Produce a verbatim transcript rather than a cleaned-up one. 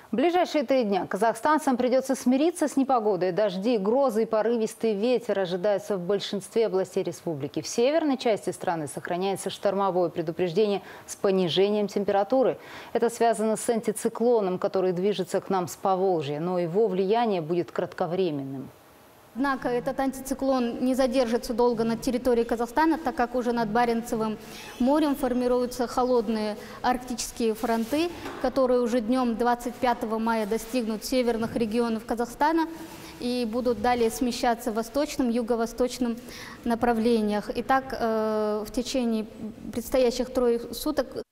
В ближайшие три дня казахстанцам придется смириться с непогодой. Дожди, грозы и порывистый ветер ожидаются в большинстве областей республики. В северной части страны сохраняется штормовое предупреждение с понижением температуры. Это связано с антициклоном, который движется к нам с Поволжья, но его влияние будет кратковременным. Однако этот антициклон не задержится долго на территории Казахстана, так как уже над Баренцевым морем формируются холодные арктические фронты, которые уже днем двадцать пятого мая достигнут северных регионов Казахстана и будут далее смещаться в восточном, юго-восточном направлениях. И так э, в течение предстоящих трое суток